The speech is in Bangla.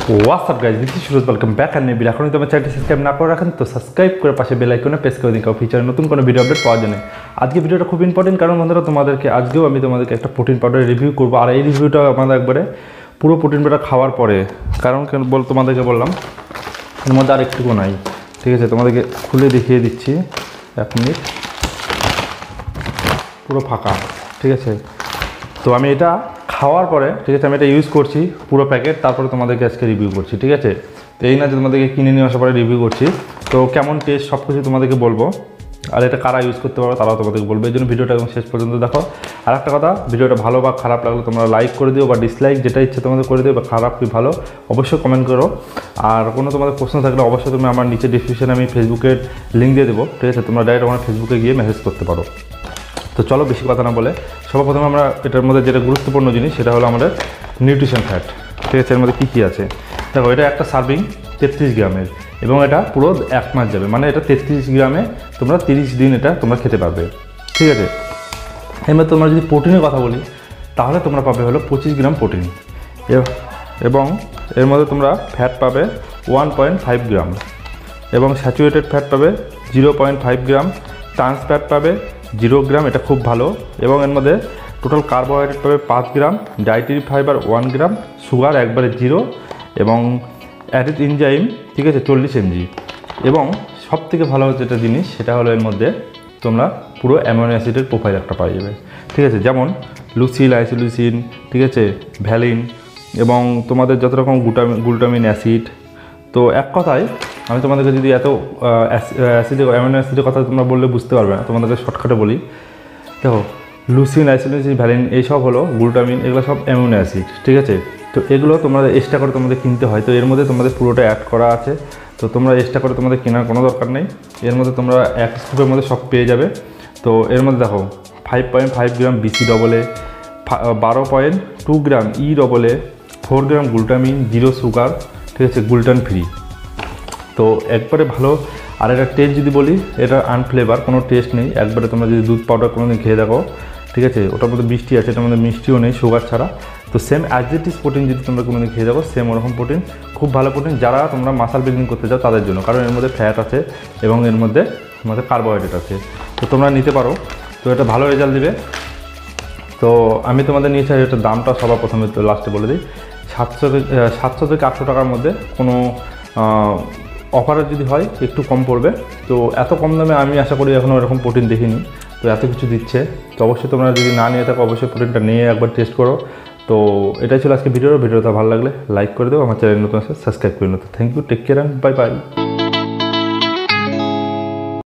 WhatsApp guys, this is Suraj, welcome back. আর নেবি এখনই তোমার চ্যানেলটি সাবস্ক্রাইব না করে রাখেন তো সাবস্ক্রাইব করে পাশে বেল আইকনে প্রেস করে দিন, কারণ ফিচারে নতুন কোনো ভিডিও আপডেট পাওয়া যায় না। আজকে ভিডিওটা খুব ইম্পর্টেন্ট, কারণ বন্ধুরা তোমাদেরকে আজকেও আমি তোমাদেরকে একটা প্রোটিন পাউডার রিভিউ করবো। আর এই রিভিউটা আমাদের একবারে পুরো প্রোটিন পাউডার খাওয়ার পরে, কারণ তোমাদেরকে বললাম এর মধ্যে আর একটুকু নাই। ঠিক আছে, তোমাদেরকে খুলে দেখিয়ে দিচ্ছি, 1 মিনিট। পুরো ফাঁকা। ঠিক আছে, তো আমি এটা খাওয়ার পরে, ঠিক আছে, আমি এটা ইউজ করছি পুরো প্যাকেট, তারপরে তোমাদেরকে আজকে রিভিউ করছি। ঠিক আছে, তো এই না যে তোমাদেরকে কিনে নিয়ে আসার পরে রিভিউ করছি, তো কেমন টেস্ট সব কিছু তোমাদেরকে বলবো। আর এটা কারা ইউজ করতে পারো তারাও তোমাদেরকে বলবো, এই জন্য ভিডিওটা একদম শেষ পর্যন্ত দেখো। আর একটা কথা, ভিডিওটা ভালো বা খারাপ লাগলে তোমরা লাইক করে দিও বা ডিসলাইক, যেটা ইচ্ছে তোমাদের করে দিও, বা খারাপ কি ভালো অবশ্যই কমেন্ট করো। আর কোনো তোমাদের প্রশ্ন থাকলে অবশ্যই তুমি আমার নিচে ডিসক্রিপশনে আমি ফেসবুকের লিঙ্ক দিয়ে দেবো। ঠিক আছে, তোমরা ডাইরেক্ট আমার ফেসবুকে গিয়ে মেসেজ করতে পারো। তো চলো বেশি কথা না বলে সর্বপ্রথমে আমরা এটার মধ্যে যেটা গুরুত্বপূর্ণ জিনিস সেটা হলো আমাদের নিউট্রিশন ফ্যাট। ঠিক আছে, এর মধ্যে কী আছে দেখো। এটা একটা সার্ভিং 33 গ্রামের, এবং এটা পুরো 1 মাস যাবে, মানে এটা 33 গ্রামে তোমরা 30 দিন এটা তোমরা খেতে পারবে। ঠিক আছে, এবার তোমরা যদি প্রোটিনের কথা বলি তাহলে তোমরা পাবে হলো 25 গ্রাম প্রোটিন, এবং এর মধ্যে তোমরা ফ্যাট পাবে 1.5 গ্রাম, এবং স্যাচুরেটেড ফ্যাট পাবে 0.5 গ্রাম, ট্রান্স ফ্যাট পাবে 0 গ্রাম, এটা খুব ভালো। এবং এর মধ্যে টোটাল কার্বোহাইড্রেট পাবে 5 gram, dietary fibre 1 gram, sugar একবারে 0, এবং অ্যাডেড এনজাইম, ঠিক আছে, 40 mg। এবং সবথেকে ভালো যেটা জিনিস সেটা হলো এর মধ্যে তোমরা পুরো অ্যামিনো অ্যাসিডের প্রোফাইল একটা পাই যাবে। ঠিক আছে, যেমন লুসিল, আইসোলিউসিন, ঠিক আছে, ভ্যালিন, এবং তোমাদের যত রকম গ্লুটামিন অ্যাসিড। তো এক কথায় আমি তোমাদেরকে যদি এত অ্যামিনো অ্যাসিডের কথা তোমরা বললে বুঝতে পারবে না, তোমাদেরকে শর্টকাটে বলি। দেখো, লুসিন, আইসোলিউসিন, ভ্যালিন এইসব হলো গ্লুটামিন, এগুলো সব অ্যামিনো অ্যাসিড। ঠিক আছে, তো এগুলো তোমাদের এক্সট্রা করে তোমাদের কিনতে হয়, তো এর মধ্যে তোমাদের পুরোটা অ্যাড করা আছে, তো তোমরা এক্সট্রা করে তোমাদের কেনার কোনো দরকার নেই। এর মধ্যে তোমরা এক স্কুপের মধ্যে সব পেয়ে যাবে। তো এর মধ্যে দেখো 5.5 gram BC double A, 12.2 gram E double A, 4 gram glutamine, 0 sugar, ঠিক আছে, গ্লুটেন ফ্রি। তো একবারে ভালো। আর এটা টেস্ট যদি বলি, এটা আনফ্লেভার, কোনো টেস্ট নেই। একবারে তোমরা যদি দুধ পাউডার কোনো দিন খেয়ে দেখো, ঠিক আছে, ওটার মধ্যে মিষ্টি আছে, এটার মধ্যে মিষ্টিও নেই, সুগার ছাড়া। তো same as it is protein যদি তোমরা কোনো দিন খেয়ে দেখো, সেম ওরকম প্রোটিন, খুব ভালো প্রোটিন যারা তোমরা মাসাল বিল্ডিং করতে চাও তাদের জন্য, কারণ এর মধ্যে ফ্যাট আছে এবং এর মধ্যে তোমাদের কার্বোহাইড্রেট আছে, তো তোমরা নিতে পারো। তো এটা ভালো রেজাল্ট দিবে। তো আমি তোমাদের নিয়েছি, এটার দামটা সবার প্রথমে তো লাস্টে বলে দিই, 700 থেকে 800 টাকার মধ্যে। কোনো অফারে যদি হয় একটু কম পড়বে। তো এত কম দামে আমি আশা করি এখনও এরকম প্রোটিন দেখিনি, তো এত কিছু দিচ্ছে। তো অবশ্যই তোমরা যদি না নিয়ে থাকো অবশ্যই প্রোটিনটা নিয়ে একবার টেস্ট করো। তো এটাই ছিল আজকে ভিডিওটা ভালো লাগলে লাইক করে দেবো, আমার চ্যানেল নতুন আছে সাবস্ক্রাইব করে নিও। Thank you, take care and bye by.